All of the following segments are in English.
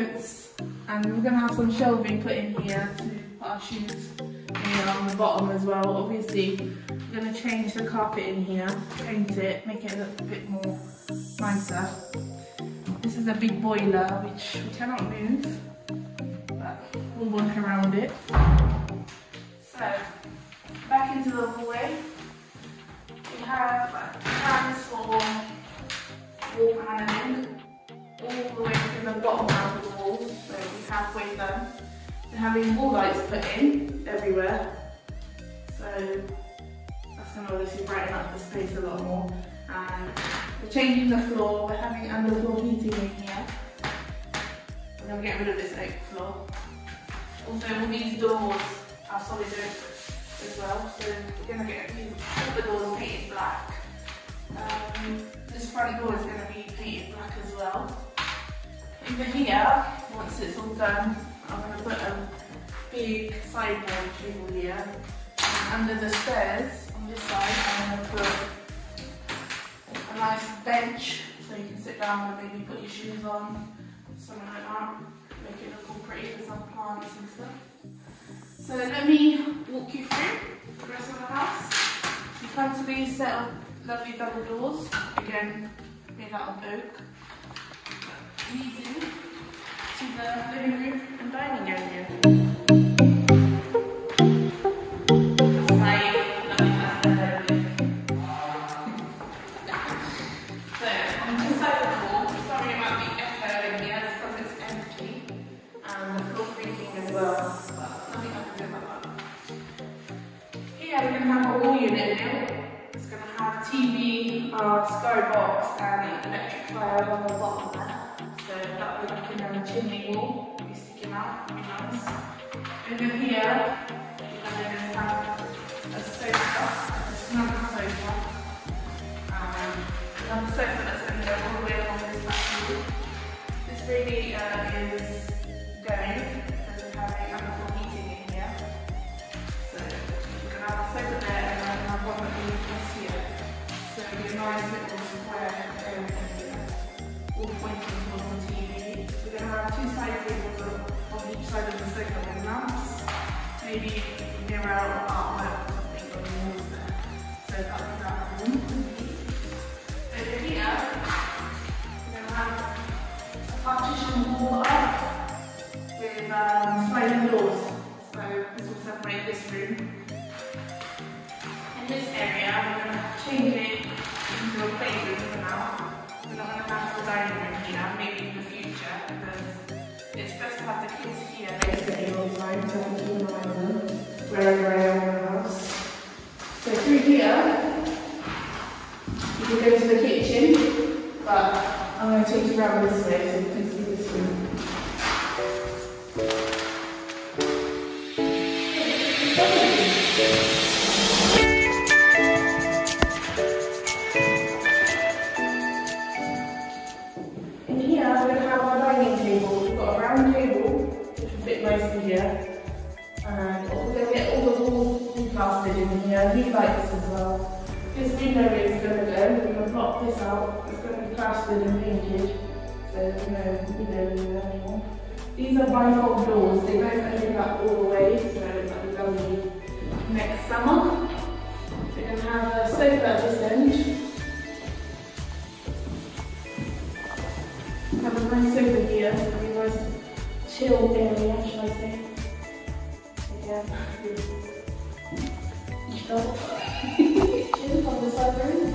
coats, and we're going to have some shelving put in here to put our shoes here on the bottom as well. Obviously, we're going to change the carpet in here, paint it, make it look a bit more nicer. This is a big boiler which we cannot move, but we'll work around it. So, back into the hallway. We have plans for wall paneling all the way to the bottom of the walls, so we're halfway done. We're having wall lights put in everywhere, so that's going to obviously brighten up the space a lot more. And we're changing the floor, we're having underfloor heating in here. We're going to get rid of this oak floor. Also, all these doors are solid oak as well, so we're going to get all the doors painted black. This front door is going to be painted black as well. Over here, once it's all done, I'm going to put a big sideboard table here. And under the stairs on this side, I'm going to put a nice bench so you can sit down and maybe put your shoes on, something like that. Make it look all pretty with some plants and stuff. So let me walk you through the rest of the house. You come to these set of lovely double doors, again made out of oak. Leading to the living room and dining area. That's my lovely master bedroom. So on this side of the wall, sorry about the echo in here, it's because it's empty and the floor creaking as well, but nothing I can do about that. Here we're going to have a wall unit now. It's going to have TV, skybox and electric fire on the bottom there. So that will be like a chimney wall, be sticking out, be nice. Over here, we're going to have a sofa, a snug sofa. We have a sofa that's going to go all the way along this back wall. This really is going because we're having underfloor heating in here. So we're going to have a sofa there and we're going to have one of these just here. So it'll be a nice little square area here, all pointing towards the TV. We're going to have two side tables on each side of the sofa with lamps, maybe mirror or artwork or something on the walls there. So that'll be that room. Over here, we're going to have a partition wall up with sliding doors. So this will separate this room. In this area, we're going to change it into a playroom for now. We're not going to have the dining room here, maybe in the future, because it's best to have the kids here basically all the time, so I can keep an eye on them wherever I am in the house. So through here, you can go to the kitchen, but I'm going to take you around this way so you can see this room. In here, we're going to have our dining table. We've got a round table, which will fit nicely here. And we're going to get all the walls plastered in here, new lights as well. This window is going to go, we're going to block this out. It's going to be plastered and painted, so there's no window in there anymore. These are bifold doors, they don't open up all the way, so that'll be lovely next summer. We're going to have a sofa at this end. Have a nice sofa here, so a nice chill area, shall I say. Yeah, chill on the side room.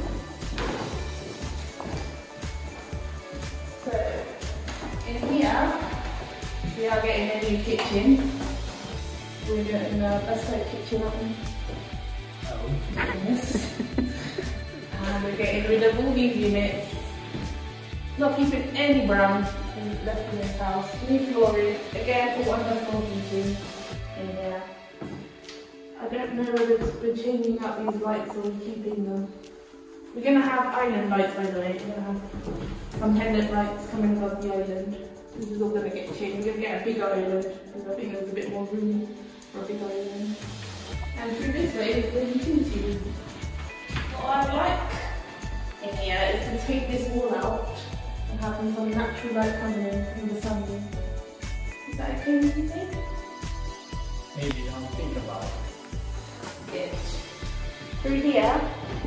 So, in here, we are getting a new kitchen. We're getting a bespoke kitchen oven. Oh, yes. And we're getting rid of all these units. Not keeping any brown left in this house. New flooring, again all underfloor heating in here. I don't know whether we're changing out these lights or we're keeping them. We're going to have island lights, by the way. We're going to have some pendant lights coming above the island. This is all going to get changed. We're going to get a big island because I think there's a bit more room for a big island. And through this way is the utility room. What I like in here is to take this wall out and having some natural light coming in from the sun Is that okay with you, Dave? Maybe, I'll think about it. Good. Through here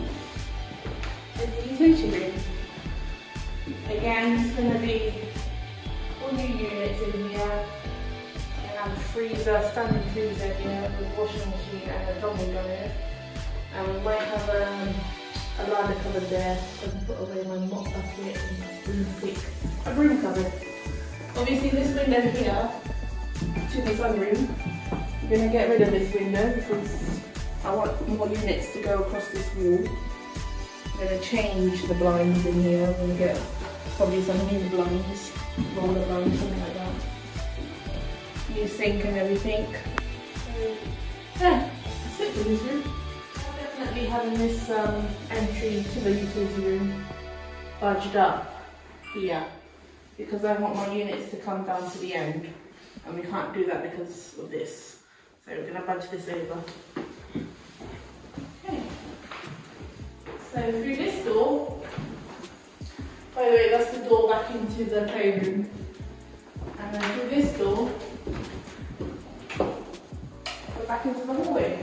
is the utility room. Again, it's going to be all new units in here. And have a freezer, standing freezer here with a washing machine and a double unit. And we might have a ladder cupboard there so I can put away my mop bucket and broomstick. A broom cupboard. Obviously this window here to the sunroom, I'm going to get rid of this window because I want more units to go across this wall. I'm going to change the blinds in here. I'm going to get probably some new blinds, roller blinds, something like that. New sink and everything. So, yeah, that's it for this room. I'm definitely having this entry to the utility room budged up here because I want my units to come down to the end and we can't do that because of this. So we're going to budge this over. Okay. So through this door, by the way, that's the door back into the playroom. And then through this door, go back into the hallway.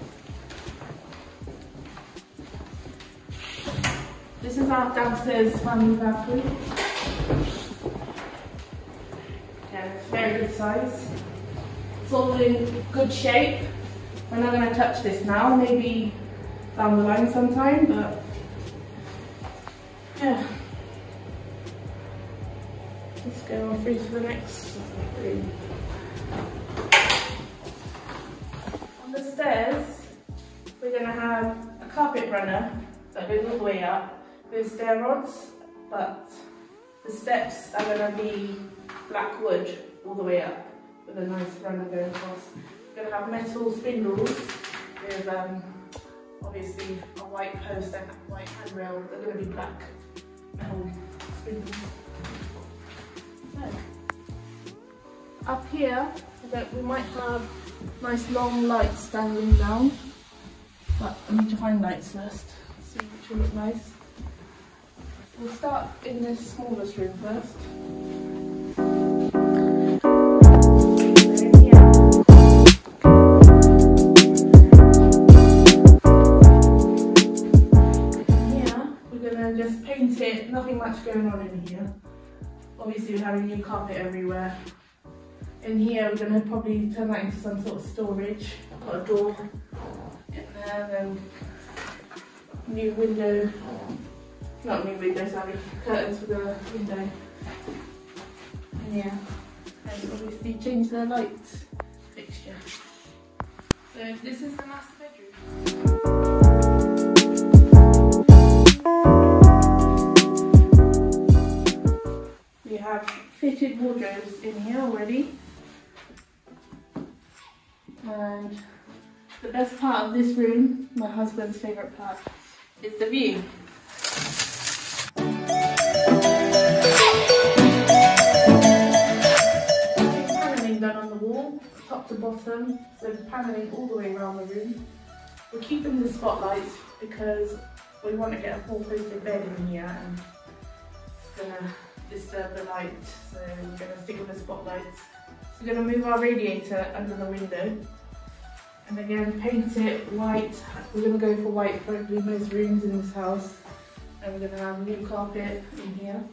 This is our downstairs family bathroom. Yeah, it's very good size. It's all in good shape. We're not going to touch this now, maybe down the line sometime, but yeah. Let's go on through to the next room. On the stairs, we're going to have a carpet runner that goes all the way up with stair rods, but the steps are going to be black wood all the way up with a nice runner going across. We're going to have metal spindles with obviously a white post and a white handrail. They're going to be black metal spindles. So, up here, we might have nice long lights standing down, but I need to find lights first, see which will look nice. We'll start in this smallest room first. Just paint it, nothing much going on in here. Obviously we're having new carpet everywhere. In here we're going to probably turn that into some sort of storage. Put a door in there, and new window, not new window, sorry, curtains for the window. And yeah, and obviously change the light fixture. So this is the master bedroom. We have fitted wardrobes in here already, and the best part of this room, my husband's favourite part, is the view. Panelling done on the wall, top to bottom, so the panelling all the way around the room. We're keeping the spotlights because we want to get a four-posted bed in here, and it's gonna disturb the light, so we're going to stick with the spotlights. So we're going to move our radiator under the window, and again paint it white. We're going to go for white probably most rooms in this house, and we're going to have new carpet in here.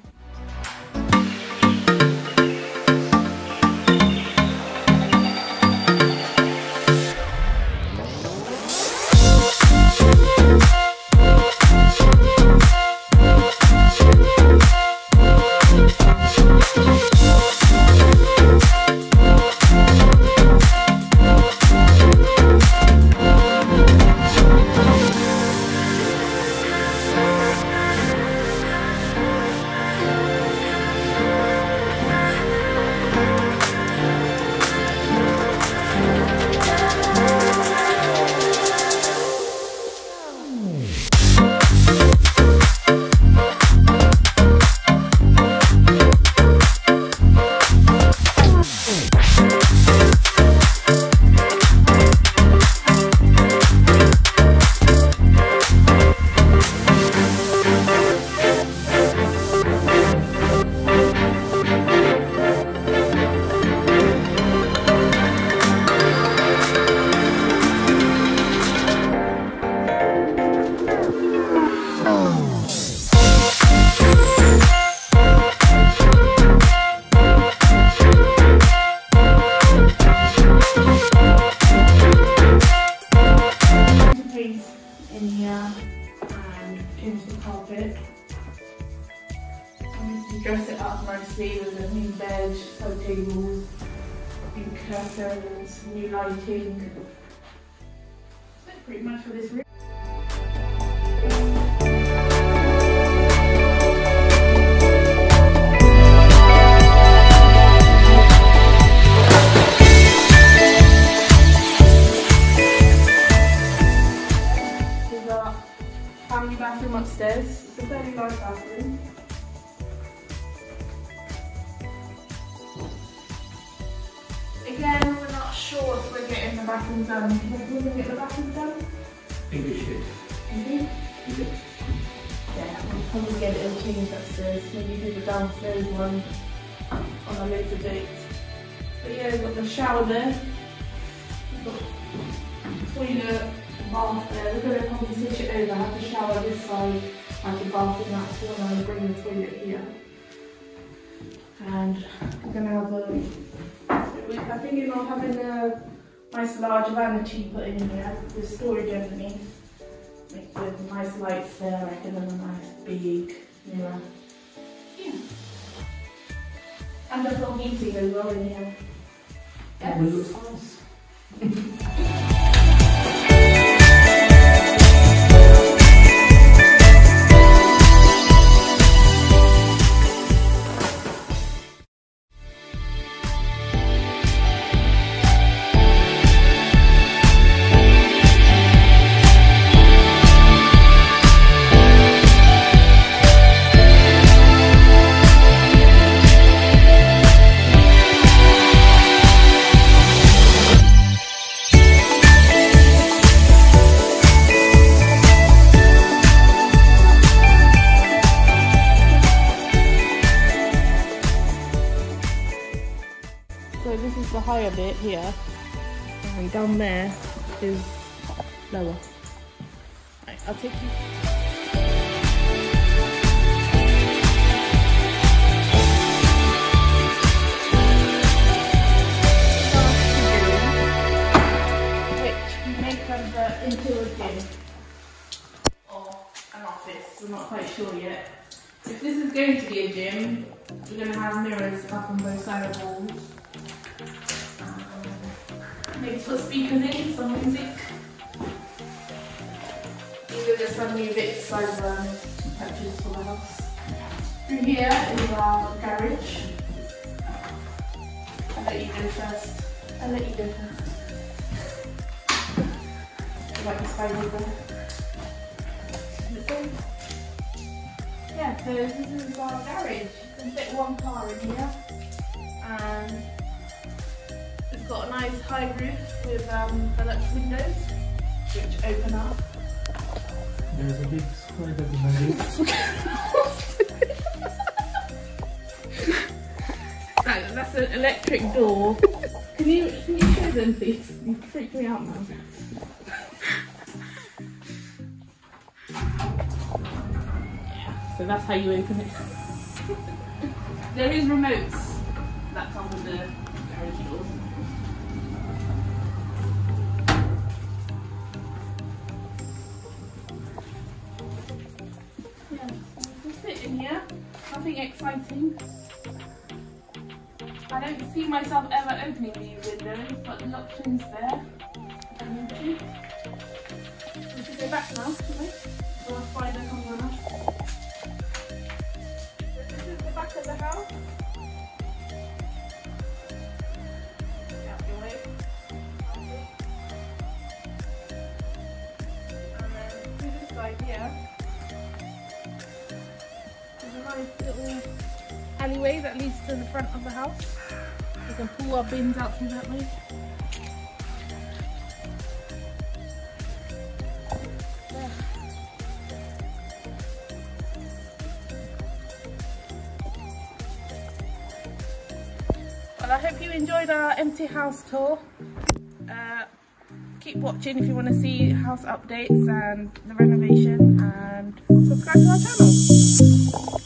side tables, new curtains, new lighting. That's pretty much for this room. Family bathroom upstairs. It's a fairly large bathroom. Again, we're not sure if we're getting the bathroom done. Do you think we're going to get the bathroom done? I think we should. Mm-hmm. Yeah, we'll probably get it changed upstairs. Maybe do the downstairs one on a later date. But yeah, we've got the shower there. We've got toilet. Bath there. We're going to probably switch it over, have the shower this side, have the bath in that corner and bring the toilet here. And we're going to have I'm thinking of having a nice large vanity put in here with storage underneath. With nice lights there, I reckon, and a nice big mirror. Yeah. And there's little heating as well in here. Yes. Oh, it looks nice. So this is the higher bit here, and down there is lower. Right, I'll take you. Which make them into a gym or an office. We're not quite sure yet. If this is going to be a gym, we're going to have mirrors up on both sides of the walls. Maybe put speakers in, some music. These are just some new bits I've purchased for the house. Through here is our garage. I'll let you go first. I'll let you go first. Like the spiders there. Yeah, so this is our garage. You can fit one car in here. And it's got a nice high roof with deluxe windows, which open up. There's a big spider behind you. Right, that's an electric door. Can you show them, please? You freaked me out now. Yeah, so that's how you open it. There is remotes that come with the garage doors. Yeah, so we can sit in here. Nothing exciting. I don't see myself ever opening these windows, but the option's there. I need to. We should go back now, shall we? So our spider comes on us. This is the back of the house. Get out your way. And then through this side here, there's a nice little alleyway that leads to the front of the house. We can pull our bins out through that way. There. Well, I hope you enjoyed our empty house tour. Keep watching if you want to see house updates and the renovation, and subscribe to our channel.